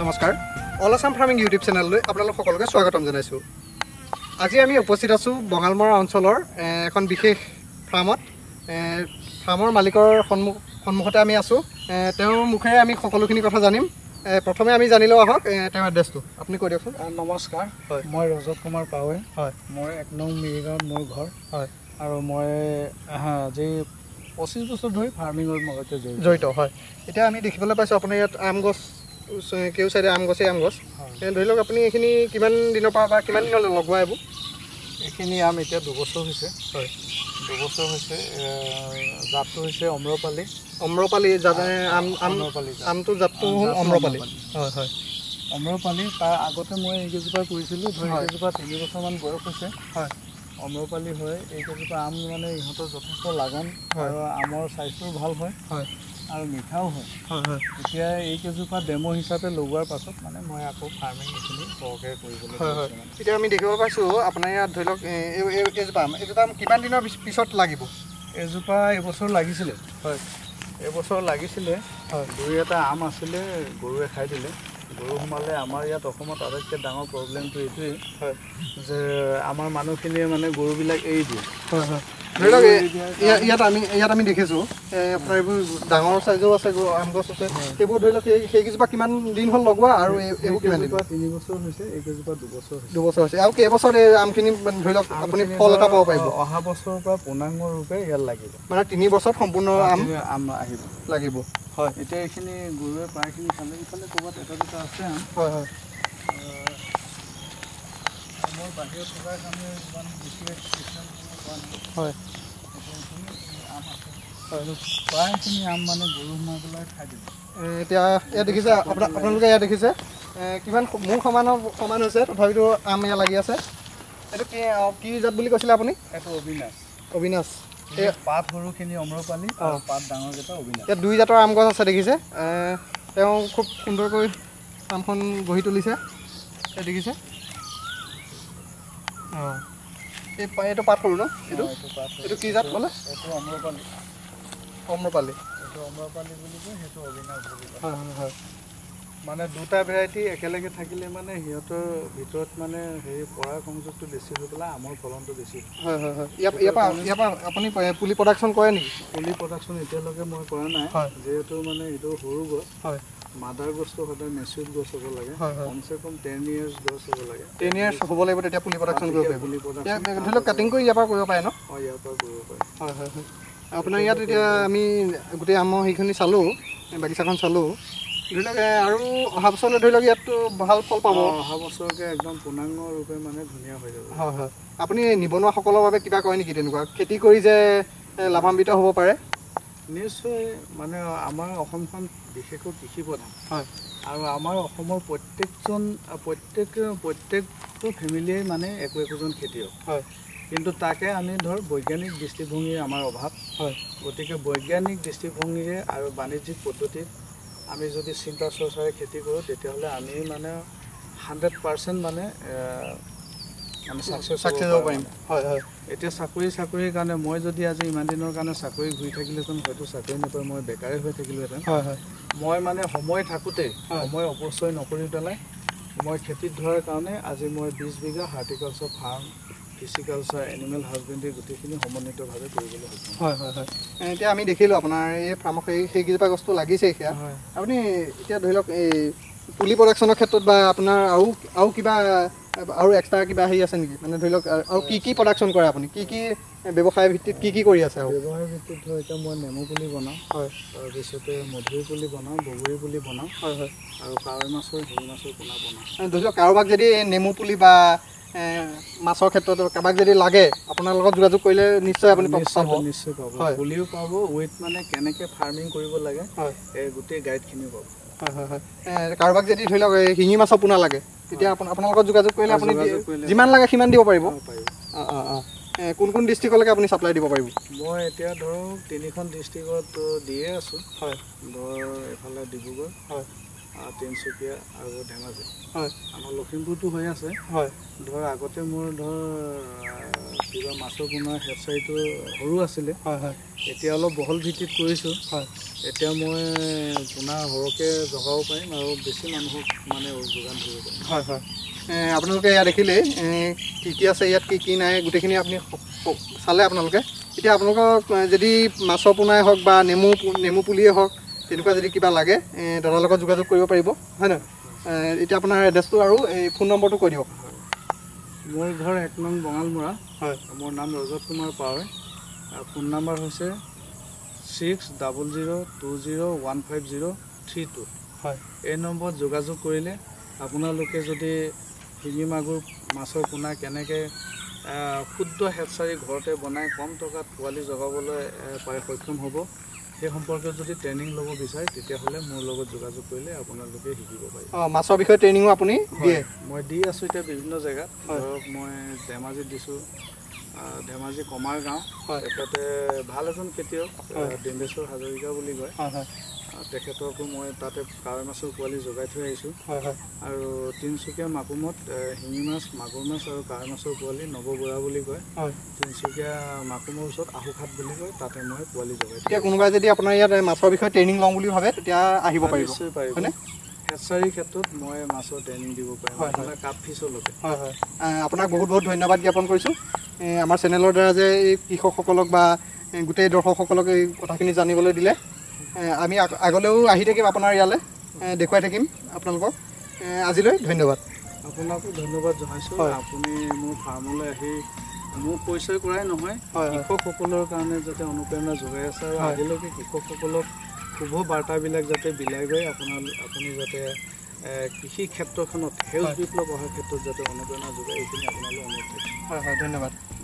নমস্কাৰ all Assam farming YouTube চেনেললৈ আপোনালোক সকলোকে স্বাগতম জনাইছোঁ। আজি আমি উপস্থিত আছোঁ বঙালমৰা অঞ্চলৰ এখন বিশেষ ফাৰ্মত। ফাৰ্মৰ মালিকৰ সন্মুখতে আমি আছোঁ। তেওঁৰ মুখেৰে আমি সকলোখিনি কথা জানিম। প্ৰথমে আমি জানি লওঁ আহক তেওঁৰ এড্ৰেছটো আপুনি কৈ দিয়কচোন। নমস্কাৰ, মই ৰজত কুমাৰ পাৱে। হয়, মই 1 নং মিৰিগাঁৱত মোৰ ঘৰ। হয়, আৰু মই আজি 25 বছৰ ধৰি ফাৰ্মিঙৰ লগতে জড়িত। হয়, এতিয়া আমি দেখিবলৈ পাইছোঁ আপোনাৰ ইয়াত আম গছ, কেউ চাইডে আম গছেই আম গছ। ধৰি লওক আপুনি এইখিনি কিমান দিনৰ পৰা বা কিমান দিনলৈ লগোৱা এইবোৰ? এইখিনি আম এতিয়া 2 বছৰ হৈছে। হয়, 2 বছৰ হৈছে। জাতটো হৈছে অম্ৰপালি। অম্ৰপালি আমটো জাতটো হ'ল অম্ৰপালি। হয় হয়, অম্ৰপালি। তাৰ আগতে মই এইকেইজোপা কৰিছিলোঁ। ধৰ এইকেইজোপা 3 বছৰমান বয়স হৈছে। হয়, অম্ৰপালি হয়। এইকেইজোপা আম মানে ইহঁতৰ যথেষ্ট লাগন আৰু আমৰ চাইজটোও ভাল হয়। হয়, আৰু মিঠাও হয়। হয় হয়, এতিয়া এইকেইজোপা ডেমো হিচাপে লগোৱাৰ পাছত মানে মই আকৌ ফাৰ্মিং এইখিনি সহকাৰে কৰিবলৈ। হয় হয়, এতিয়া আমি দেখিব পাইছোঁ আপোনাৰ ইয়াত ধৰি লওক এইজোপা আম কিমান দিনৰ পিছত লাগিব? এইজোপা এবছৰ লাগিছিলে। হয়, এবছৰ লাগিছিলে। হয়, 2-এটা আম আছিলে, গৰুৱে খাই দিলে। গৰু সোমালে। আমাৰ ইয়াত অসমত আটাইতকৈ ডাঙৰ প্ৰব্লেমটো এইটোৱেই, হয়, যে আমাৰ মানুহখিনিয়ে মানে গৰুবিলাক এৰি দিয়ে। হয় হয়, ধৰি লওক ইয়াত আমি দেখিছোঁ আপোনাৰ এইবোৰ ডাঙৰ চাইজৰো আছে, আম গছ আছে। সেইবোৰ ধৰি লওক সেইকেইজোপা কিমান দিন হ'ল লগোৱা আৰু এইবোৰ কিমান দিন? 3 বছৰ হৈছে। এইকেইজোপা 2 বছৰ হৈছে। 2 বছৰ হৈছে। আৰু কেইবছৰ এই আমখিনি ধৰি লওক আপুনি ফল এটা পাব পাৰিব? অহা বছৰৰ পৰা পূৰ্ণাংগ ৰূপে ইয়াত লাগিব। মানে 3 বছৰত সম্পূৰ্ণ আম আহিব লাগিব। হয়, এতিয়া এইখিনি গৰুৱে প্ৰায়খিনি খালে। ইফালে ক'ৰবাত 1-2টা আছে আম। হয় হয়, মোৰ বাহিৰত থকাৰ কাৰণে ইমান বেছি হয়, আম আছে। প্ৰায়খিনি আম মানে গৰু সোমাই পেলাই খাই দিব। এতিয়া ইয়াত দেখিছে আপোনালোকে ইয়াত দেখিছে কিমান মোৰ সমান হৈছে, তথাপিতো আম ইয়াত লাগি আছে। এইটো কি জাত বুলি কৈছিলে আপুনি? এইটো অবিনাশ। অবিনাশ। এই পাত সৰুখিনি অম্ৰপালি আৰু পাত ডাঙৰকেইটা অবিনাশ। ইয়াত 2 জাতৰ আম গছ আছে দেখিছে। তেওঁ খুব সুন্দৰকৈ ফাৰ্মখন গঢ়ি তুলিছে। দেখিছে? অঁ, এইটো পাত সৰু ন? এইটো কি জাত ক'লে? এইটো অম্ৰপালি। অম্ৰপালি। এইটো অম্ৰপালি বুলি কয়, সেইটো অবিনাশ বুলি কয়। হয় হয় হয়, মানে 2টা ভেৰাইটি একেলগে থাকিলে মানে সিহঁতৰ ভিতৰত মানে পৰাগ সংযোগটো বেছি হৈ পেলাই আমৰ ফলনটো বেছি হয়। হয় হয়, ইয়াৰ পৰা আপুনি পুলি প্ৰডাকশ্যন কৰে নেকি? পুলি প্ৰডাকশ্যন এতিয়ালৈকে মই কৰা নাই। হয়, যিহেতু মানে এইটো সৰু গছ। হয়, মাদাৰ গছটো সদায় মেচিউৰ গছ হ'ব লাগে। হয় হয়, কমচে কম 10 years গছ হ'ব লাগে। 10 years হ'ব লাগিব, তেতিয়া পুলি প্ৰডাকশ্যন কৰিব পাৰিব। ধৰি লওক কাটিং কৰি ইয়াৰ পৰা কৰিব পাৰে ন? অঁ, ইয়াৰ পৰা কৰিব পাৰে। হয় হয় হয়, আপোনাৰ ইয়াত এতিয়া আমি গোটেই আমৰ সেইখিনি চালোঁ, বাগিচাখন চালোঁ। ধৰি লওক আৰু অহা বছৰলৈ ধৰি লওক ইয়াততো ভাল ফল পাব। অহা বছৰকৈ একদম পূৰ্ণাংগ ৰূপে মানে ধুনীয়া হৈ যাব। হয় হয়, আপুনি নিবনুৱাসকলৰ বাবে কিবা কয় নেকি তেনেকুৱা? খেতি কৰি যে লাভান্বিত হ'ব পাৰে? নিশ্চয়। মানে আমাৰ অসমখন বিশেষকৈ কৃষি প্ৰধান। হয়, আৰু আমাৰ অসমৰ প্ৰত্যেকটো ফেমিলিয়ে মানে একোজন খেতিয়ক। হয়, কিন্তু তাকে আমি ধৰ বৈজ্ঞানিক দৃষ্টিভংগীৰ আমাৰ অভাৱ। হয়, গতিকে বৈজ্ঞানিক দৃষ্টিভংগীৰে আৰু বাণিজ্যিক পদ্ধতিত আমি যদি চিন্তা চৰ্চাৰে খেতি কৰোঁ, তেতিয়াহ'লে আমি মানে 100% মানে ছাকচেছ হ'ব পাৰিম। হয় হয়, এতিয়া চাকৰিৰ কাৰণে মই যদি আজি ইমান দিনৰ কাৰণে চাকৰি ঘূৰি থাকিলোহেঁতেন, হয়তো চাকৰি নাপাই মই বেকাৰে হৈ থাকিলোহেঁতেন। হয় হয়, মই মানে সময় থাকোঁতেই সময় অপচয় নকৰি পেলাই মই খেতিত ধৰাৰ কাৰণে আজি মই 20 bigha horticulture farm, pisciculture, animal husbandry গোটেইখিনি সমন্বিতভাৱে কৰিবলৈ সক্ষম। হয় হয় হয়, এতিয়া আমি দেখিলোঁ আপোনাৰ এই ফাৰ্মত সেইকেইজোপা গছটো লাগিছে। সেয়া আপুনি এতিয়া ধৰি লওক এই পুলি প্ৰডাকশ্যনৰ ক্ষেত্ৰত বা আপোনাৰ আৰু কিবা আৰু এক্সট্ৰা কিবা হেৰি আছে নেকি? মানে ধৰি লওক আৰু কি প্ৰডাকশ্যন কৰে আপুনি? কি ব্যৱসায় ভিত্তিত কি কৰি আছে? আৰু ব্যৱসায় ভিত্তিত ধৰ এতিয়া মই নেমু পুলি বনাওঁ। হয়, তাৰপিছতে মধুৰি পুলি বনাওঁ, বগৰী পুলি বনাওঁ। হয় হয়, আৰু কাৱৈ মাছৰ, শিঙি মাছৰ পোনা বনাওঁ। ধৰি লওক কাৰোবাক যদি নেমু পুলি বা মাছৰ ক্ষেত্ৰত কাৰোবাক যদি লাগে, আপোনাৰ লগত যোগাযোগ কৰিলে নিশ্চয় আপুনি পাব। নিশ্চয় পাব। পুলিও পাব, উইথ মানে কেনেকৈ ফাৰ্মিং কৰিব লাগে এই গোটেই গাইডখিনিও পাব। হয় হয় হয়, কাৰোবাক যদি ধৰি লওক শিঙি মাছৰ পোনা লাগে, তেতিয়া আপোনাৰ লগত যোগাযোগ কৰিলে আপুনি যিমান লাগে সিমান দিব পাৰিব। অঁ অঁ অঁ, কোন ডিষ্ট্ৰিক্টলৈকে আপুনি ছাপ্লাই দিব পাৰিব? মই এতিয়া ধৰক 3খন ডিষ্ট্ৰিক্টত দিয়ে আছোঁ। হয়, ধৰ এইফালে ডিব্ৰুগড়, হয়, তিনিচুকীয়া আৰু ধেমাজি হয় আমাৰ লখিমপুৰটো হৈ আছে হয় ধৰ আগতে মোৰ ধৰ কিবা মাছৰ পোনা হেচাৰীটো সৰু আছিলে হয় হয় এতিয়া অলপ বহল ভিত্তিত কৰিছোঁ হয় এতিয়া মই পোনা সৰহকৈ জগাব পাৰিম আৰু বেছি মানুহক মানে যোগান ধৰিব পাৰিম হয় হয় আপোনালোকে ইয়াত দেখিলে কি আছে ইয়াত কি নাই গোটেইখিনি আপুনি চালে আপোনালোকে এতিয়া আপোনালোকক যদি মাছৰ পোনাই হওক বা নেমু পুলিয়ে হওক তেনেকুৱা যদি কিবা লাগে দাদাৰ লগত যোগাযোগ কৰিব পাৰিব হয় নহয় এতিয়া আপোনাৰ এড্ৰেছটো আৰু এই ফোন নম্বৰটো কৈ দিয়ক মোৰ ঘৰ ১ নং বঙালমৰা হয় মোৰ নাম ৰজত কুমাৰ পাৱৈ ফোন নম্বৰ হৈছে 6000201503 হয় এই নম্বৰত যোগাযোগ কৰিলে আপোনালোকে যদি শিঙি মাগুৰ মাছৰ পোনা কেনেকৈ ক্ষুদ্ৰ হেচাৰী ঘৰতে বনাই কম টকাত পোৱালি জগাবলৈ পাৰে সক্ষম হ'ব সেই সম্পৰ্কে যদি ট্ৰেইনিং ল'ব বিচাৰে তেতিয়াহ'লে মোৰ লগত যোগাযোগ কৰিলে আপোনালোকে শিকিব পাৰিব মাছৰ বিষয়ে ট্ৰেইনিঙো আপুনি দিয়ে মই দি আছোঁ এতিয়া বিভিন্ন জেগাত ধৰক মই ধেমাজিত দিছোঁ ধেমাজি কমাৰ গাঁও তেখেতে ভাল এজন খেতিয়ক ডিম্বেশ্বৰ হাজৰিকা বুলি কয় তেখেতকো মই তাতে কাৱৈ মাছৰ পোৱালি যোগাই থৈ আহিছোঁ আৰু তিনিচুকীয়া মাকুমত শিঙি মাছ মাগুৰ মাছ আৰু কাৱৈ মাছৰ পোৱালি নৱ বৰা বুলি কয় তিনিচুকীয়া মাকুমৰ ওচৰত আহুঘাট বুলি কয় তাতে মই পোৱালি যোগাই থৈ কোনোবাই যদি আপোনাৰ ইয়াত মাছৰ বিষয়ে ট্ৰেইনিং লওঁ বুলি ভাবে তেতিয়া আহিব পাৰিব নিশ্চয় পাৰিব হেচাৰীৰ ক্ষেত্ৰত মই মাছৰ ট্ৰেইনিং দিব পাৰিম আপোনাৰ কাপ ফিছলৈকে হয় হয় আপোনাক বহুত বহুত ধন্যবাদ জ্ঞাপন কৰিছোঁ আমাৰ চেনেলৰ দ্বাৰা যে এই কৃষকসকলক বা গোটেই দৰ্শকসকলক এই কথাখিনি জানিবলৈ দিলে আমি আগলৈও আহি থাকিম আপোনাৰ ইয়ালৈ দেখুৱাই থাকিম আপোনালোকক আজিলৈ ধন্যবাদ আপোনাকো ধন্যবাদ জনাইছোঁ আপুনি মোৰ ফাৰ্মলৈ আহি মোক পৰিচয় কৰাই নহয় কৃষকসকলৰ কাৰণে যাতে অনুপ্ৰেৰণা যোগাই আছে আৰু আজিলৈকে কৃষকসকলক শুভ বাৰ্তাবিলাক যাতে বিলাই গৈ আপুনি যাতে কৃষি ক্ষেত্ৰখনত সেউজ বিপ্লৱ অহাৰ ক্ষেত্ৰত যাতে অনুপ্ৰেৰণা যোগায় এইখিনি আপোনালৈ অনুৰোধ থাকিল হয় হয় ধন্যবাদ